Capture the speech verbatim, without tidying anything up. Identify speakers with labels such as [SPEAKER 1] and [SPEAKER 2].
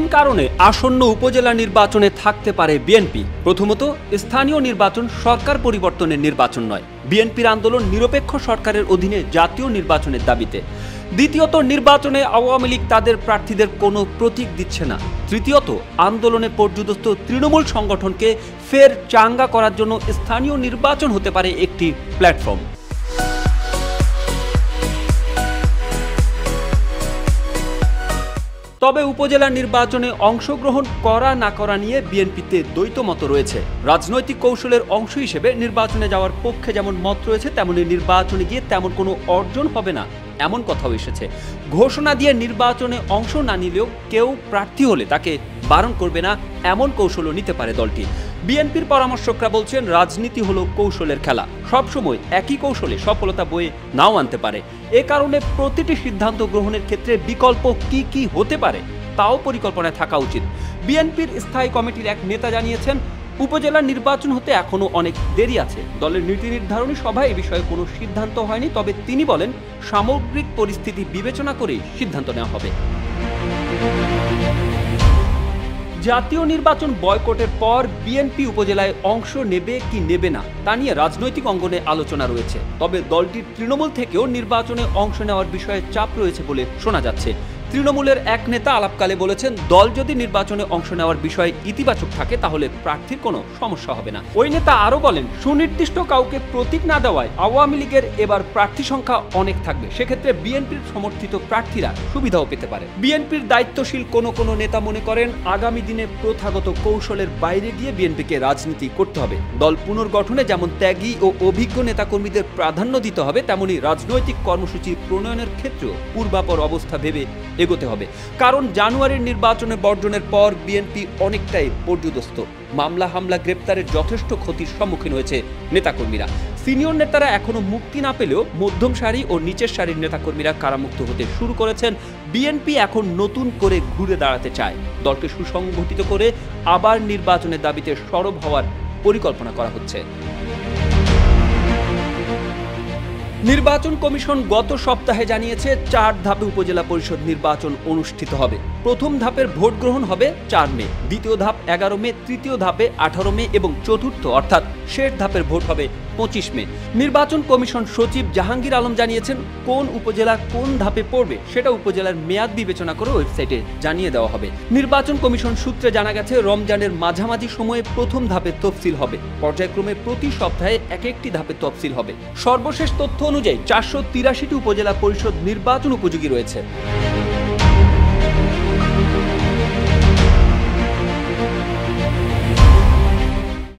[SPEAKER 1] কারণে আসন্ন উপজেলা নির্বাচনে থাকতে পারে বিএনপি। প্রথমত, স্থানীয় নির্বাচন সরকার পরিবর্তনের নির্বাচন নয়। বিএনপির আন্দোলন নিরপেক্ষ সরকারের অধীনে জাতীয় নির্বাচনের দাবিতে। দ্বিতীয়ত, নির্বাচনে আওয়ামী লীগ তাদের প্রার্থীদের কোনো প্রতীক দিচ্ছে না। তৃতীয়ত, আন্দোলনে পর্যুদস্ত তৃণমূল সংগঠনকে ফের চাঙ্গা করার জন্য স্থানীয় নির্বাচন হতে পারে একটি প্ল্যাটফর্ম। তবে উপজেলা নির্বাচনে অংশগ্রহণ করা না করা নিয়ে বিএনপিতে দ্বৈত মত রয়েছে। রাজনৈতিক কৌশলের অংশ হিসেবে নির্বাচনে যাওয়ার পক্ষে যেমন মত রয়েছে, তেমনি নির্বাচনে গিয়ে তেমন কোনো অর্জন হবে না এমন কথাও এসেছে। ঘোষণা দিয়ে নির্বাচনে অংশ না নিলেও কেউ প্রার্থী হলে তাকে বারণ করবে না এমন কৌশলও নিতে পারে দলটি। বিএনপির পরামর্শকরা বলছেন, রাজনীতি হলো কৌশলের খেলা, সবসময় একই কৌশলে সফলতা বয়ে নাও আনতে পারে। এ কারণে প্রতিটি সিদ্ধান্ত গ্রহণের ক্ষেত্রে বিকল্প কি কি হতে পারে তাও পরিকল্পনায় থাকা উচিত। বিএনপির স্থায়ী কমিটির এক নেতা জানিয়েছেন, উপজেলা নির্বাচন হতে এখনো অনেক দেরি আছে। দলের নীতি নির্ধারণী সভায় এ বিষয়ে কোনো সিদ্ধান্ত হয়নি, তবে তিনি বলেন, সামগ্রিক পরিস্থিতি বিবেচনা করে সিদ্ধান্ত নেওয়া হবে। জাতীয় নির্বাচন বয়কটের পর বিএনপি উপজেলায় অংশ নেবে কি নেবে না তা নিয়ে রাজনৈতিক অঙ্গনে আলোচনা রয়েছে। তবে দলটির তৃণমূল থেকেও নির্বাচনে অংশ নেওয়ার বিষয়ে চাপ রয়েছে বলে শোনা যাচ্ছে। তৃণমূলের এক নেতা আলাপকালে বলেছেন, দল যদি নির্বাচনে অংশ নেওয়ার বিষয়ে ইতিবাচক থাকে তাহলে প্রার্থীর কোনো সমস্যা হবে না। ওই নেতা আরও বলেন, সুনির্দিষ্ট কাউকে প্রতীক না দেওয়ায় আওয়ামী লীগের এবার প্রার্থী সংখ্যা অনেক থাকবে, সেক্ষেত্রে বিএনপির সমর্থিত প্রার্থীরা সুবিধাও পেতে পারে। বিএনপির দায়িত্বশীল কোনো কোনো নেতা মনে করেন, আগামী দিনে প্রথাগত কৌশলের বাইরে গিয়ে বিএনপিকে রাজনীতি করতে হবে। দল পুনর্গঠনে যেমন ত্যাগী ও অভিজ্ঞ নেতাকর্মীদের প্রাধান্য দিতে হবে, তেমনি রাজনৈতিক কর্মসূচি প্রণয়নের ক্ষেত্রেও পূর্বাপর অবস্থা ভেবে এগোতে হবে। কারণ জানুয়ারির নির্বাচনে বর্জনের পর বিএনপি অনেকটাই পর্যুদস্ত। মামলা হামলা গ্রেপ্তারের যথেষ্ট ক্ষতির সম্মুখীন হয়েছে নেতাকর্মীরা। সিনিয়র নেতারা এখনো মুক্তি না পেলেও মধ্যম সারি ও নিচের সারির নেতাকর্মীরা কারামুক্ত হতে শুরু করেছেন। বিএনপি এখন নতুন করে ঘুরে দাঁড়াতে চায়। দলকে সুসংগঠিত করে আবার নির্বাচনের দাবিতে সরব হওয়ার পরিকল্পনা করা হচ্ছে। নির্বাচন কমিশন গত সপ্তাহে জানিয়েছে, চার ধাপে উপজেলা পরিষদ নির্বাচন অনুষ্ঠিত হবে। প্রথম ধাপের ভোট গ্রহণ হবে চার মে, দ্বিতীয় ধাপ এগারো মে, তৃতীয় ধাপে আঠারো মে এবং চতুর্থ অর্থাৎ শেষ ধাপের ভোট হবে পঁচিশ মে। নির্বাচন কমিশন সচিব জাহাঙ্গীর আলম জানিয়েছেন, কোন উপজেলা কোন ধাপে পড়বে সেটা উপজেলার মেয়াদ বিবেচনা করে ওয়েবসাইটে জানিয়ে দেওয়া হবে। নির্বাচন কমিশন সূত্রে জানা গেছে, রমজানের মাঝামাঝি সময়ে প্রথম ধাপে তফসিল হবে। পর্যায়ক্রমে প্রতি সপ্তাহে এক একটি ধাপে তফসিল হবে। সর্বশেষ তথ্য অনুযায়ী চারশো তিরাশিটি উপজেলা পরিষদ নির্বাচন উপযোগী রয়েছে।